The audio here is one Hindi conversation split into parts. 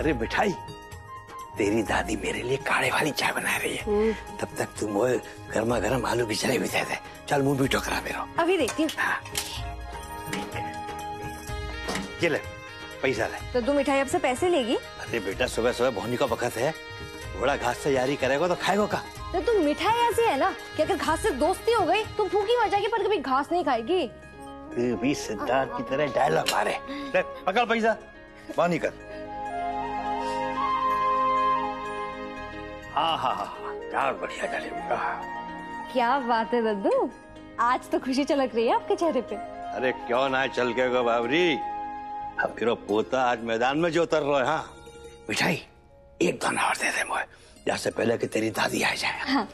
अरे मिठाई, तेरी दादी मेरे लिए काढ़े वाली चाय बना रही है, तब तक तुम वो गर्मा गर्म आलू की जलेबी दे दे। चल मुंह भी टोकरा मेरा। अभी देखती हूँ। हाँ। ये ले पैसा ले। तो तू मिठाई अब से पैसे लेगी? अरे बेटा, सुबह सुबह भोनी का वक्त है, घोड़ा घास से यारी करेगा तो खाएगा का? तो तुम मिठाई ऐसी है ना कि अगर घास से दोस्ती हो गई तो भूखी मर जाएगी पर कभी घास नहीं खाएगी। तू भी सिद्धार्थ की तरह डायलॉग मारे। ले पकड़ पैसा, पानी कर। हाँ हाँ हाँ, क्या बढ़िया जलेबी। क्या बात है दद्दू, आज तो खुशी झलक रही है आपके चेहरे पे। अरे क्यों ना चल के गो बाबरी, अब फिर पोता आज मैदान में जो उतर रहा है। हाँ मिठाई एक दाना और दे दे मुझे, जैसे पहले कि तेरी दादी आ जाए। हाँ।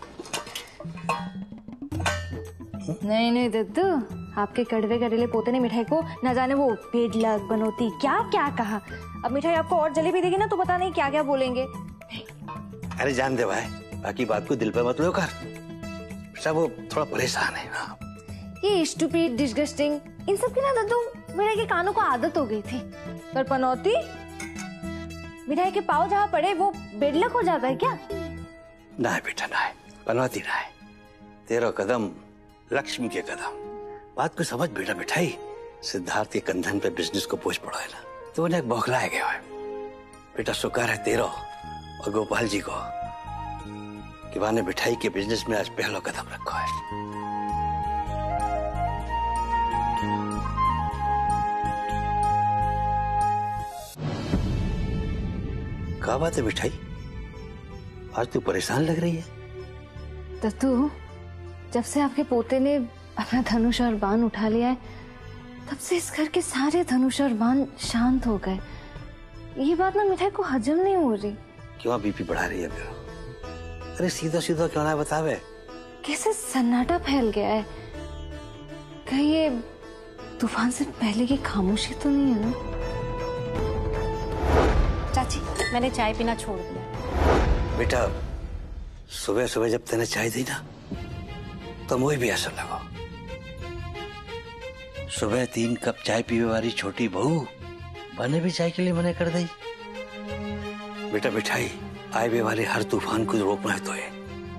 नहीं नहीं दद्दू, आपके कड़वे करेले पोते ने मिठाई को न जाने वो पेडलक बनोती क्या क्या कहा। अब मिठाई आपको और जलेबी देगी ना तो पता नहीं क्या क्या बोलेंगे। अरे जान दे भाई, बाकी बात को दिल पे मत लो कर, सब वो थोड़ा परेशान है। हाँ। ये स्टूपिड डिस्गस्टिंग इन सब की ना दद्दू मिठाई के कानों को आदत हो गई थी। पर पनौती, मिठाई के पाव जहाँ पड़े वो बेडलक हो जाता है क्या? ना है बेटा, ना है पनौती, ना है। तेरा कदम लक्ष्मी के कदम। बात को समझ बेटा। मिठाई, सिद्धार्थ के कंधन पे बिजनेस को बोझ पड़ा है ना, तो उन्हें बौखलाया गया है। बेटा शुक्र है तेरा और गोपाल जी को कि वहां ने मिठाई के बिजनेस में आज पहला कदम रखा है। क्या बात है मिठाई, आज तू परेशान लग रही है? दद्दू, जब से आपके पोते ने अपना धनुष और बाण उठा लिया है तब से इस घर के सारे धनुष और बाण शांत हो गए। ये बात ना मिठाई को हजम नहीं हो रही। क्यों बीपी बढ़ा रही है मेरा? अरे सीधा सीधा क्यों ना बतावे? कैसे सन्नाटा फैल गया है, कहीं ये तूफान से पहले की खामोशी तो नहीं है ना? चाची, मैंने चाय पीना छोड़ दिया। बेटा सुबह सुबह जब तूने चाय दी ना तो मुझे भी ऐसा लगा। सुबह 3 कप चाय पीने वाली छोटी बहू बने भी चाय के लिए मना कर दी। बेटा मिठाई, आए वाले हर तूफान को रोकना है तो है।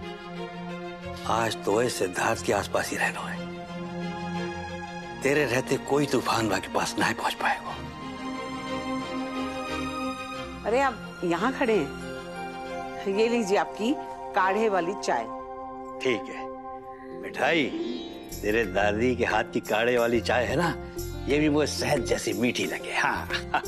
आज तो है सिद्धार्थ के आसपास ही रहना है। तेरे रहते कोई तूफान वहां के पास नहीं पहुंच पाएगा। अरे आप यहाँ खड़े हैं, ये लीजिए आपकी काढ़े वाली चाय। ठीक है मिठाई, तेरे दादी के हाथ की काढ़े वाली चाय है ना, ये भी मुझे शहद जैसी मीठी लगे। हाँ।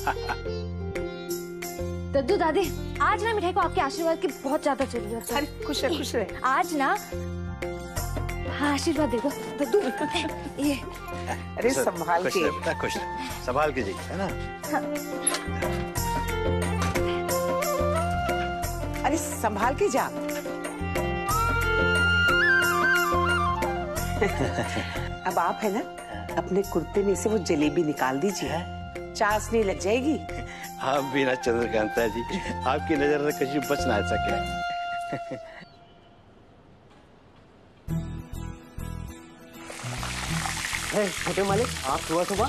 दद्दू दादी, आज ना मिठाई को आपके आशीर्वाद की बहुत ज्यादा जरूरत है। अरे खुश रहे, खुश रहे। आज ना हाँ आशीर्वाद दे दो दद्दू। ये अरे संभाल के। खुश रहे, संभाल के जी, है ना? हाँ। अरे संभाल के जा। अब आप है ना अपने कुर्ते में से वो जलेबी निकाल दीजिए, चाशनी लग जाएगी। आप भी ना चंद्रकांता जी, आपकी नजर में कहीं बच ना सके। छोटे मालिक, आप सुबह सुबह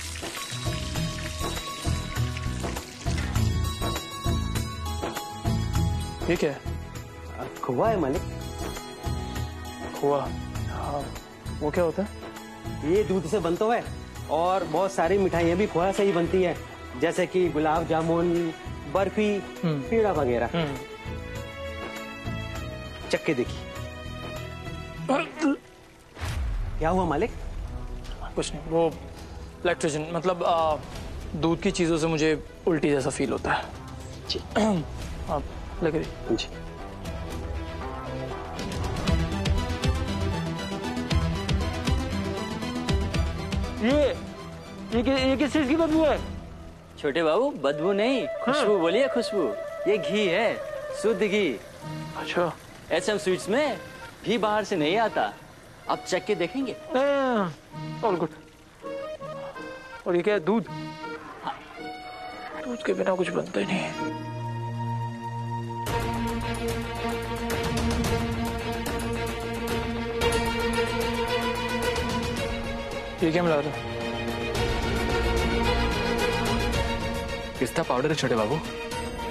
ठीक है। खोआ है मालिक। खोआ? हाँ, वो क्या होता है? ये दूध से बनता है और बहुत सारी मिठाइयाँ भी खोआ से ही बनती है, जैसे कि गुलाब जामुन, बर्फी, पेड़ा वगैरह। चक्के देखिए। क्या हुआ मालिक? कुछ नहीं, वो लैक्टोजन मतलब दूध की चीजों से मुझे उल्टी जैसा फील होता है। जी। आप लग रही जी। ये किस चीज की बदबू है? छोटे बाबू, बदबू नहीं, खुशबू बोलिए, खुशबू। ये घी है, शुद्ध घी। अच्छा। एसएम स्वीट्स में घी बाहर से नहीं आता, आप चख के देखेंगे। All good. और ये क्या है? दूध? दूध के बिना कुछ बनता ही नहीं है। ये क्या मिला रहा? पिस्ता पाउडर है छोटे बाबू।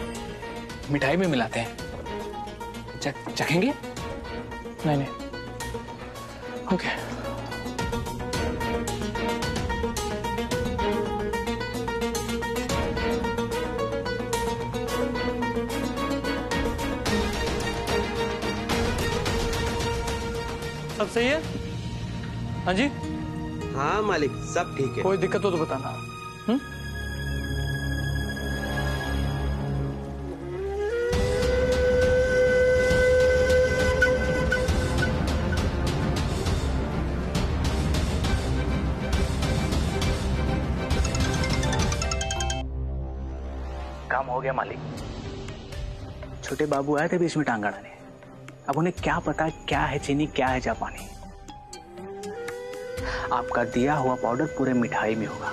मिठाई में मिलाते हैं। चखेंगे? नहीं। ओके। सब सही है? हाँ जी? हाँ मालिक, सब ठीक है। कोई दिक्कत हो तो बताना। काम हो गया मालिक। छोटे बाबू आए थे बीच में टांग अड़ाने। अब उन्हें क्या पता क्या है चीनी, क्या है जापानी। आपका दिया हुआ पाउडर पूरे मिठाई में होगा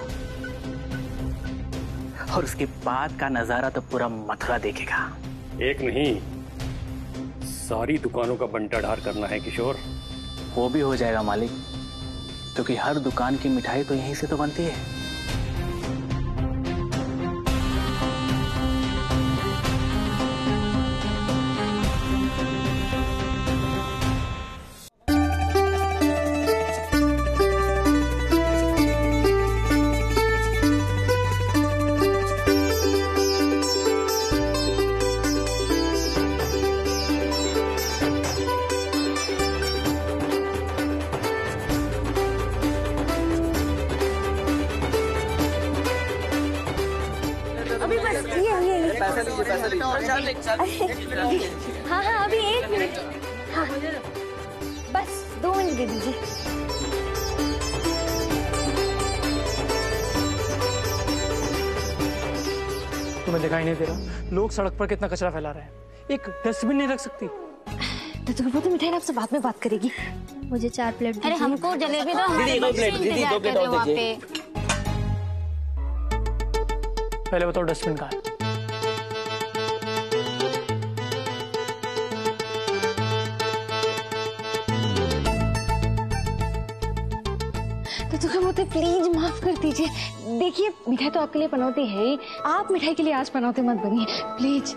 और उसके बाद का नजारा तो पूरा मथुरा देखेगा। एक नहीं, सारी दुकानों का बंटाढार करना है किशोर। वो भी हो जाएगा मालिक, क्योंकि हर दुकान की मिठाई तो यहीं से तो बनती है। हाँ अभी 1 मिनट। हाँ बस 2 मिनट दे दीजिए। तुम्हें दिखाई नहीं दे रहा? लोग सड़क पर कितना कचरा फैला रहे हैं। एक डस्टबिन नहीं रख सकती? तो मिठाई आपसे बाद में बात करेगी। मुझे 4 प्लेट। अरे हमको जलेबी दो। दीदी 2 प्लेट, दीदी 2 प्लेट और दीजिए। पहले बताओ डस्टबिन कहाँ है? तो प्लीज माफ कर दीजिए। देखिए मिठाई तो आपके लिए पनौती है ही, आप मिठाई के लिए आज पनौती मत बनिए प्लीज।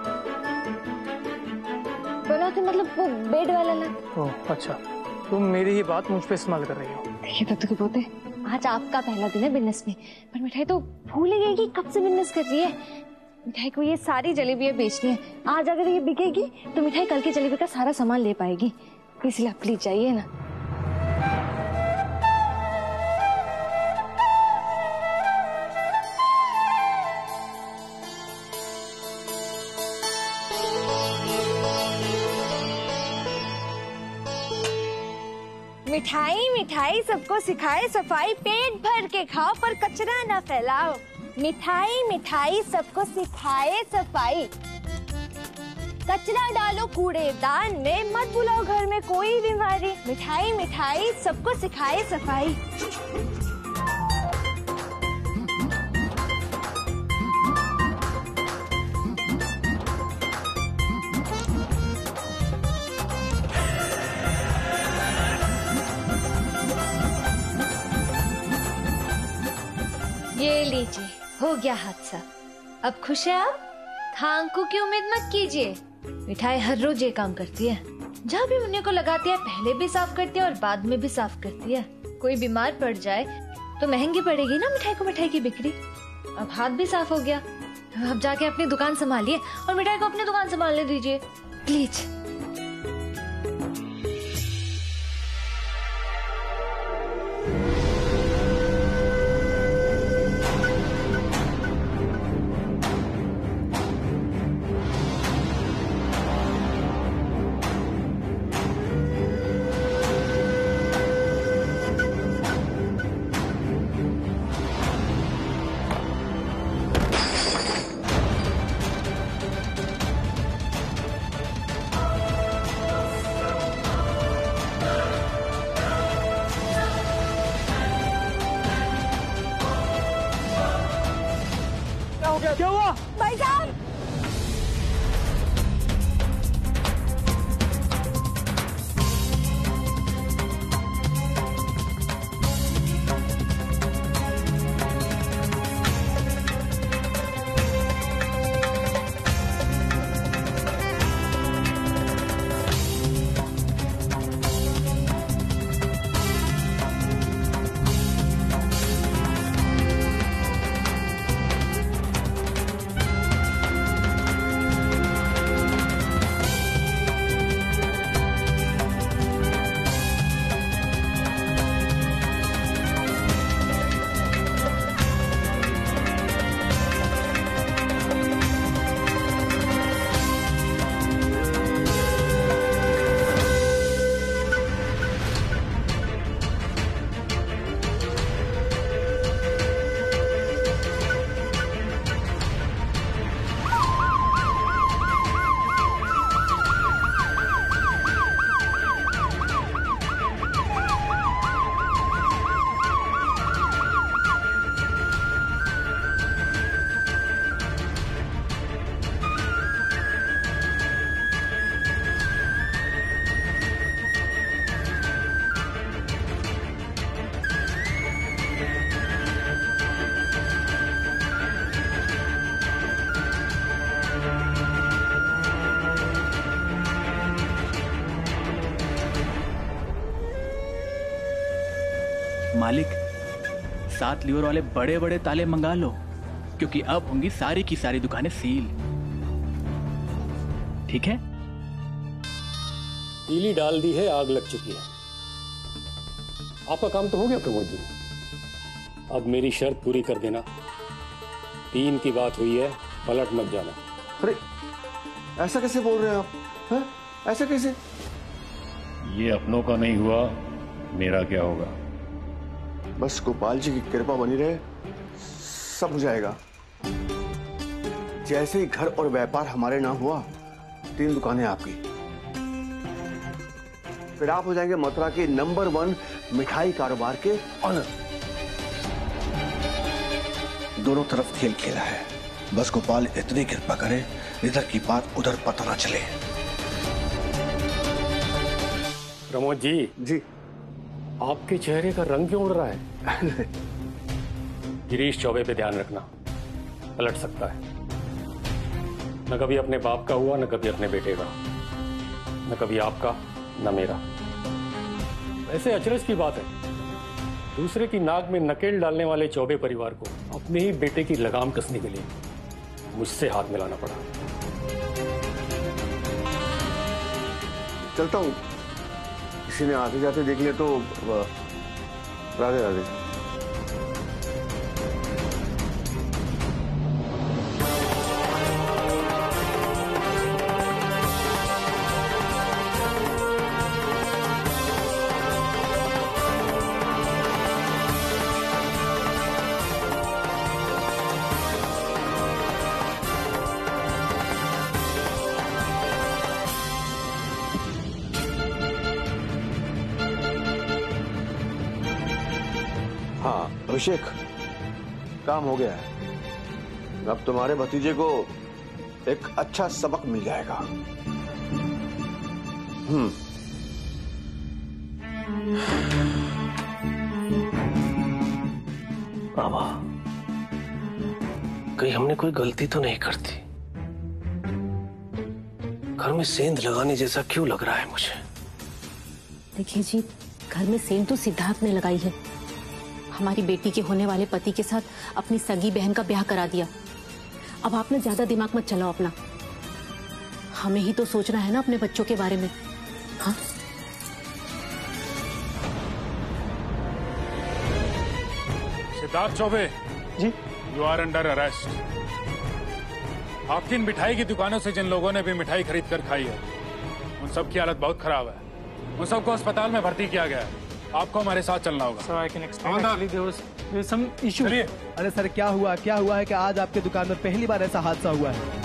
पनौती मतलब वो बेड वाला ना। ओह अच्छा, तुम मेरी ही बात मुझ पे इस्तेमाल कर रही हो। देखिए तत्तू के पोते, आज आपका पहला दिन है बिजनेस में, पर मिठाई तो भूल ही गई कि कब से बिजनेस कर रही है। मिठाई को ये सारी जलेबियां बेचनी है। आज अगर ये बिकेगी तो मिठाई कल की जलेबी का सारा सामान ले पाएगी। इसलिए आप प्लीज जाइए ना। मिठाई मिठाई सबको सिखाए सफाई, पेट भर के खाओ पर कचरा ना फैलाओ। मिठाई मिठाई सबको सिखाए सफाई, कचरा डालो कूड़ेदान में, मत बुलाओ घर में कोई बीमारी। मिठाई मिठाई सबको सिखाए सफाई। ये लीजिए, हो गया हादसा। अब खुश है आप? थांकू की उम्मीद मत कीजिए। मिठाई हर रोज ये काम करती है। जहाँ भी मुन्ने को लगाती है पहले भी साफ करती है और बाद में भी साफ करती है। कोई बीमार पड़ जाए तो महंगी पड़ेगी ना मिठाई को मिठाई की बिक्री। अब हाथ भी साफ हो गया, अब जाके अपनी दुकान संभालिए और मिठाई को अपनी दुकान संभालने दीजिए प्लीज। क्या हुआ? भाई साहब मालिक 7 लीवर वाले बड़े बड़े ताले मंगा लो, क्योंकि अब होंगी सारी की सारी दुकानें सील। ठीक है? तीली डाल दी है, आग लग चुकी है। आपका काम तो हो गया प्रमोद जी, अब मेरी शर्त पूरी कर देना। 3 की बात हुई है, पलट मत जाना। अरे ऐसा कैसे बोल रहे हैं आप? है? ऐसा कैसे? ये अपनों का नहीं हुआ, मेरा क्या होगा? बस गोपाल जी की कृपा बनी रहे, सब हो जाएगा। जैसे ही घर और व्यापार हमारे नाम हुआ, 3 दुकानें आपकी, फिर आप हो जाएंगे मथुरा के नंबर 1 मिठाई कारोबार के ऑनर। दोनों तरफ खेल खेला है, बस गोपाल इतनी कृपा करे इधर की बात उधर पता ना चले। प्रमोद जी, जी आपके चेहरे का रंग क्यों उड़ रहा है? गिरीश चौबे पे ध्यान रखना, पलट सकता है। न कभी अपने बाप का हुआ, न कभी अपने बेटे का, न कभी आपका न मेरा। वैसे अचरज की बात है, दूसरे की नाक में नकेल डालने वाले चौबे परिवार को अपने ही बेटे की लगाम कसने के लिए मुझसे हाथ मिलाना पड़ा। चलता हूँ, किसी ने आते जाते देख लिया तो राधे राधे। हाँ अभिषेक, काम हो गया है। अब तुम्हारे भतीजे को एक अच्छा सबक मिल जाएगा। बाबा, कहीं हमने कोई गलती तो नहीं करती? घर में सेंध लगाने जैसा क्यों लग रहा है मुझे? देखिए जी, घर में सेंध तो सिद्धार्थ ने लगाई है। हमारी बेटी के होने वाले पति के साथ अपनी सगी बहन का ब्याह करा दिया। अब आप ना ज्यादा दिमाग मत चलाओ अपना, हमें ही तो सोचना है ना अपने बच्चों के बारे में। हाँ, Siddharth Choubey ji, you are under arrest. आपकी इन मिठाई की दुकानों से जिन लोगों ने भी मिठाई खरीद कर खाई है, उन सब की हालत बहुत खराब है। उन सबको अस्पताल में भर्ती किया गया है। आपको हमारे साथ चलना होगा। So I can explain. Actually, there was some issue. अरे सर, क्या हुआ है कि आज आपके दुकान में पहली बार ऐसा हादसा हुआ है।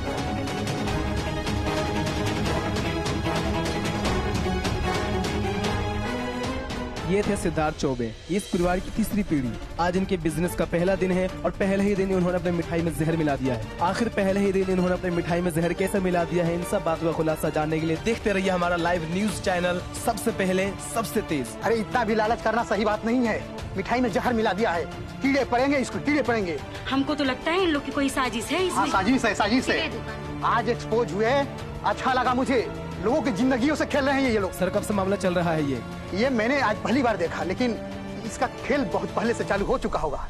ये थे सिद्धार्थ चौबे, इस परिवार की तीसरी पीढ़ी। आज इनके बिजनेस का पहला दिन है और पहले ही दिन इन्होंने अपने मिठाई में जहर मिला दिया है। आखिर पहले ही दिन इन्होंने अपने मिठाई में जहर कैसे मिला दिया है, इन सब बातों का खुलासा जानने के लिए देखते रहिए हमारा लाइव न्यूज चैनल, सबसे पहले सबसे तेज। अरे इतना भी लालच करना सही बात नहीं है। मिठाई में जहर मिला दिया है, कीड़े पड़ेंगे, इसको कीड़े पड़ेंगे। हमको तो लगता है इन लोग की कोई साजिश है इसमें। हाँ, साजिश है। आज एक्सपोज हुए, अच्छा लगा मुझे। लोगों की जिंदगियों से खेल रहे हैं ये लोग। सर, कब से मामला चल रहा है ये मैंने आज पहली बार देखा, लेकिन इसका खेल बहुत पहले से चालू हो चुका होगा।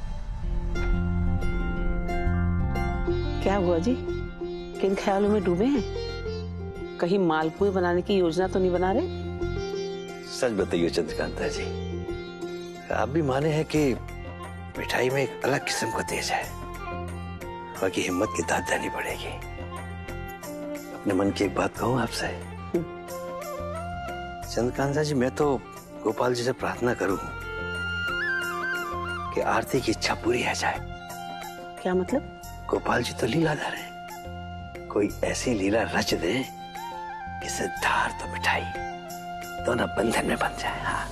क्या हुआ जी, किन ख्यालों में डूबे हैं? कहीं मालपुए बनाने की योजना तो नहीं बना रहे? सच बताइए चंद्रकांता जी, आप भी माने हैं कि मिठाई में एक अलग किस्म का तेज है, बाकी हिम्मत की दाद देनी पड़ेगी। अपने मन की एक बात कहूं आपसे चंद्रकांता जी, मैं तो गोपाल जी से प्रार्थना करूं कि आरती की इच्छा पूरी हो जाए। क्या मतलब? गोपाल जी तो लीलाधर हैं, कोई ऐसी लीला रच दे कि सिद्धार्थ और मिठाई दोनों बंधन में बन जाए। हाँ,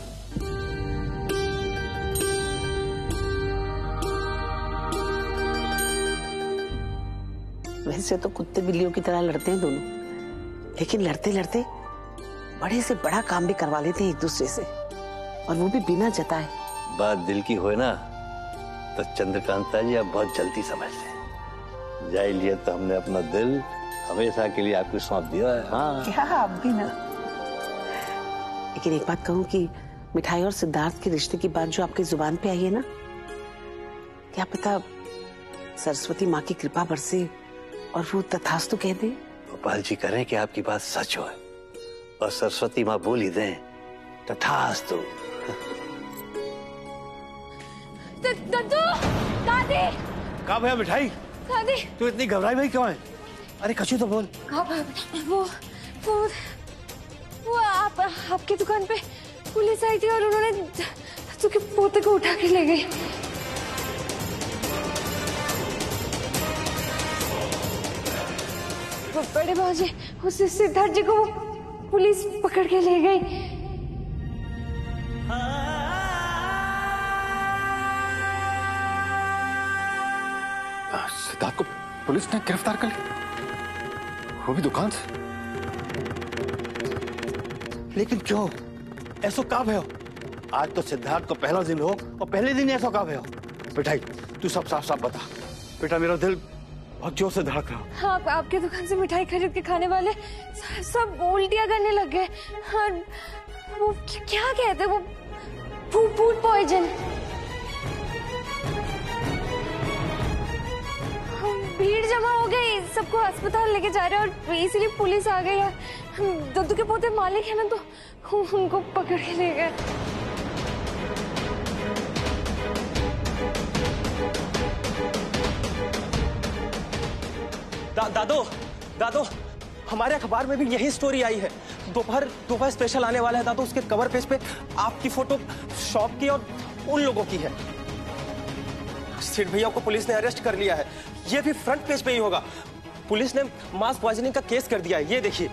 वैसे तो कुत्ते बिल्लियों की तरह लड़ते हैं दोनों, लेकिन लड़ते लड़ते बड़े से बड़ा काम भी करवा लेते हैं एक दूसरे से, और वो भी बिना जताए। बात दिल की होए ना तो चंद्रकांता जी आप बहुत जल्दी समझ लें। जाए लिए तो हमने अपना दिल हमेशा के लिए आपको सौंप दिया है। हाँ, क्या आप भी ना। लेकिन एक बात कहूँ कि मिठाई और सिद्धार्थ के रिश्ते की बात जो आपकी जुबान पे आई है ना, क्या पता सरस्वती माँ की कृपा बरसे और वो तथास्तु कह दे। गोपाल जी करें कि आपकी बात सच हो और सरस्वती माँ बोल ही दें तथास्तु। दद्दू, दादी, कहाँ भैया मिठाई? दादी, तू इतनी घबराई भाई क्यों है? अरे कछु तो बोल। वो आपकी दुकान पे पुलिस आई थी और उन्होंने दद्दू के पोते को उठा के ले गई। बड़े बाजी, उस सिद्धार्थ जी को पुलिस पकड़ के ले गई। सिद्धार्थ को पुलिस ने गिरफ्तार कर लिया, वो भी दुकान से। लेकिन क्यों? ऐसा कब है? आज तो सिद्धार्थ को पहला दिन हो और पहले दिन ऐसा कब है? मिठाई तू सब साफ साफ बता। बेटा मेरा दिल बहुत जोर से धड़क रहा। हाँ, आपके दुकान से मिठाई खरीद के खाने वाले सब उल्टियां करने लग गए। हाँ, वो क्या कहते, वो फूड पॉइजन। भीड़ जमा हो गई, सबको अस्पताल लेके जा रहे हैं और इसीलिए पुलिस आ गई है। दद्दू के पोते मालिक है ना, तो उनको पकड़ के ले गए। दादो, हमारे अखबार में भी यही स्टोरी आई है। दोपहर स्पेशल आने वाला है दादो, उसके कवर पेज पे आपकी फोटो शॉप की और उन लोगों की है। सेठ भैया को पुलिस ने अरेस्ट कर लिया है, ये भी फ्रंट पेज पे ही होगा। पुलिस ने मास पॉइजनिंग का केस कर दिया है, ये देखिए।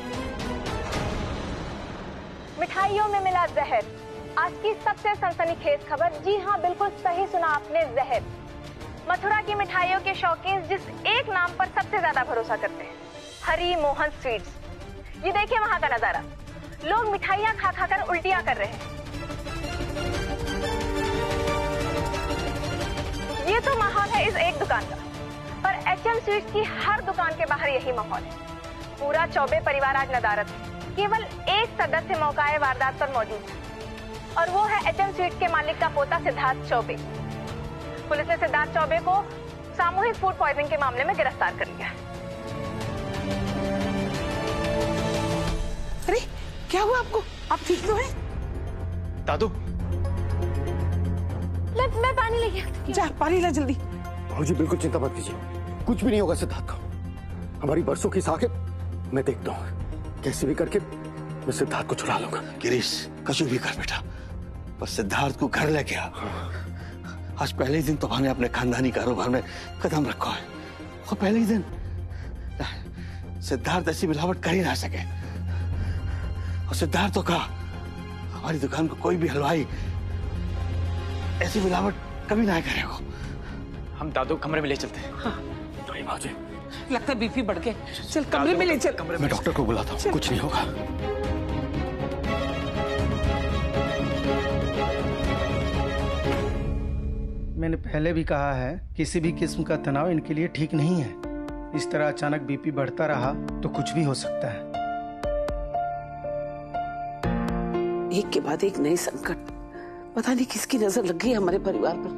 मिठाइयों में मिला जहर, आज की सबसे सनसनीखेज खबर। जी हाँ, बिल्कुल सही सुना आपने, जहर। मथुरा की मिठाइयों के शौकीन जिस एक नाम पर सबसे ज्यादा भरोसा करते हैं, हरी मोहन स्वीट्स। ये देखिए वहां का नजारा, लोग मिठाइयां खा खा कर उल्टियां कर रहे हैं। ये तो माहौल है इस एक दुकान का, पर HM स्वीट्स की हर दुकान के बाहर यही माहौल है। पूरा चौबे परिवार आज नदारत है, केवल एक सदस्य मौकाए वारदात पर मौजूद है और वो है HM स्वीट्स के मालिक का पोता सिद्धार्थ चौबे। पुलिस ने सिद्धार्थ चौबे को सामूहिक फूड पॉइजनिंग के मामले में गिरफ्तार कर लिया है। अरे क्या हुआ आपको? आप ठीक तो हैं? दादू, मैं पानी लेके आती हूँ। जा पानी ला जल्दी। भाजी बिल्कुल चिंता मत कीजिए, कुछ भी नहीं होगा सिद्धार्थ का। हमारी बरसों की साख है, मैं देखता हूँ कैसे भी करके मैं सिद्धार्थ को छुड़ा लूंगा। गिरीश कछु भी कर बेटा, बस सिद्धार्थ को घर लेके आ। आज पहले ही दिन तुम्हारे अपने खानदानी कारोबार में कदम रखा है और पहले ही दिन सिद्धार्थ ऐसी मिलावट कर ही ना सके। और सिद्धार्थ तो कहा हमारी दुकान को कोई भी हलवाई ऐसी मिलावट कभी ना करेगा। हम दादू कमरे में ले चलते हैं। हाँ। नहीं भाजी, लगता है बीपी बढ़ गए। चल कमरे में ले चल। मैं डॉक्टर को बुलाता हूँ, कुछ नहीं होगा। मैंने पहले भी कहा है, किसी भी किस्म का तनाव इनके लिए ठीक नहीं है। इस तरह अचानक बीपी बढ़ता रहा तो कुछ भी हो सकता है। एक के बाद एक नए संकट, पता नहीं किसकी नजर लग गई हमारे परिवार पर।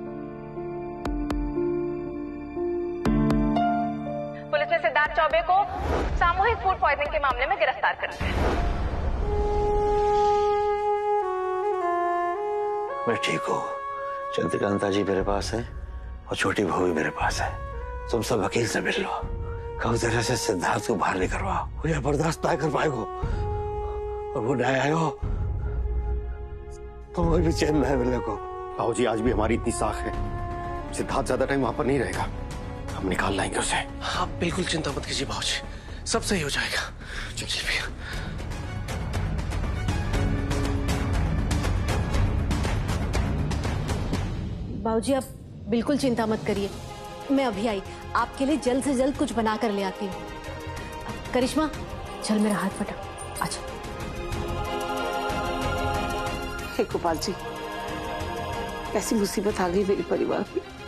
पुलिस ने सिद्धार्थ चौबे को सामूहिक फूड पॉइजनिंग के मामले में गिरफ्तार कर लिया है। मैं ठीक हूँ, चंद्रकांता जी मेरे पास है और छोटी बहू भी मेरे पास है। तुम सब वकील से मिल लो, कहो जरा से सिद्धार्थ को बाहर नहीं करवाओ। वो यह बर्दाश्त ना कर पाएगा और वो न्याय आएगा तो वो भी चैन न मिलने को। बाबूजी आज भी हमारी इतनी साख है, सिद्धार्थ ज्यादा टाइम वहां पर नहीं रहेगा, हम निकाल लाएंगे उसे। आप बिल्कुल चिंता मत कीजिए बाबूजी, सब सही हो जाएगा। चलिए भैया। बाबूजी आप बिल्कुल चिंता मत करिए, मैं अभी आई, आपके लिए जल्द से जल्द कुछ बना कर ले आती हूँ। करिश्मा चल मेरा हाथ फटा, अच्छा। हे गोपाल जी, ऐसी मुसीबत आ गई मेरे परिवार में।